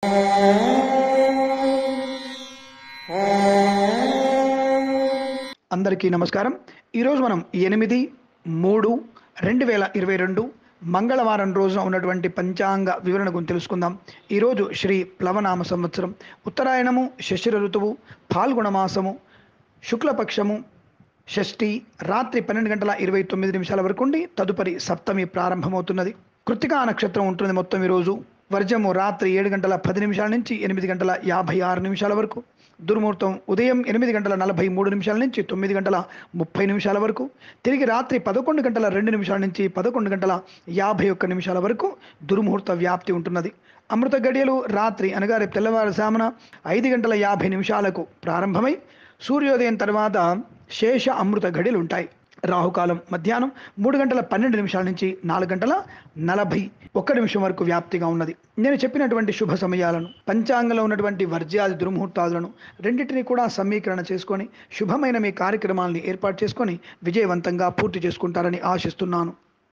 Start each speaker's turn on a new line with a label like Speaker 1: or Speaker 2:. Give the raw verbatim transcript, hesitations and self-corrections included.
Speaker 1: అందరికీ నమస్కారం. ఈరోజు మనం ఎనిమిది మూడు రెండు వేల ఇరవై రెండు మంగళవారం రోజున ఉన్నటువంటి పంచాంగ వివరణ గురించి తెలుసుకుందాం. ఈరోజు శ్రీ ప్లవనామ సంవత్సరం, ఉత్తరాయణము, శశిర ఋతువు, పాల్గొన మాసము, శుక్లపక్షము, షష్ఠి, రాత్రి పన్నెండు గంటల ఇరవై తొమ్మిది నిమిషాల వరకు ఉండి తదుపరి సప్తమి ప్రారంభమవుతున్నది. కృత్తికా నక్షత్రం ఉంటుంది మొత్తం ఈరోజు. వర్జము రాత్రి ఏడు గంటల పది నిమిషాల నుంచి ఎనిమిది గంటల యాభై ఆరు నిమిషాల వరకు. దుర్ముహూర్తం ఉదయం ఎనిమిది గంటల నలభై మూడు నిమిషాల నుంచి తొమ్మిది గంటల ముప్పై నిమిషాల వరకు. తిరిగి రాత్రి పదకొండు గంటల రెండు నిమిషాల నుంచి పదకొండు గంటల యాభై ఒక్క నిమిషాల వరకు దుర్ముహూర్త వ్యాప్తి ఉంటున్నది. అమృత గడియలు రాత్రి అనగా రేపు తెల్లవారుజామున ఐదు గంటల యాభై నిమిషాలకు ప్రారంభమై సూర్యోదయం తర్వాత శేష అమృత గడియలు ఉంటాయి. రాహుకాలం మధ్యాహ్నం మూడు గంటల పన్నెండు నిమిషాల నుంచి నాలుగు గంటల నలభై ఒక్క నిమిషం వరకు వ్యాప్తిగా ఉన్నది. నేను చెప్పినటువంటి శుభ సమయాలను, పంచాంగంలో ఉన్నటువంటి వర్జ్యాది దుర్ముహూర్తాలను రెండింటినీ కూడా సమీకరణ చేసుకొని శుభమైన మీ కార్యక్రమాలని ఏర్పాటు చేసుకొని విజయవంతంగా పూర్తి చేసుకుంటారని ఆశిస్తున్నాను.